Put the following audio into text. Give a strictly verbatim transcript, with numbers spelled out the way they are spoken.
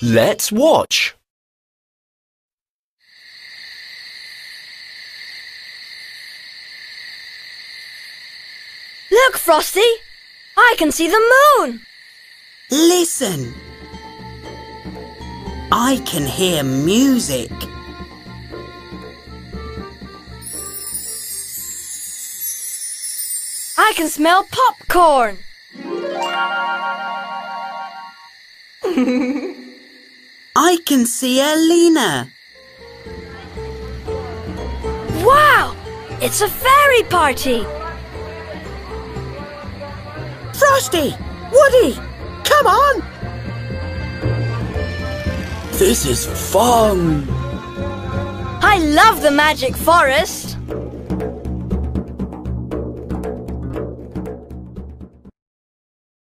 Let's watch. Look, Frosty! I can see the moon! Listen! I can hear music. I can smell popcorn! I can see Alina. Wow! It's a fairy party! Frosty! Woody! Come on! This is fun! I love the magic forest!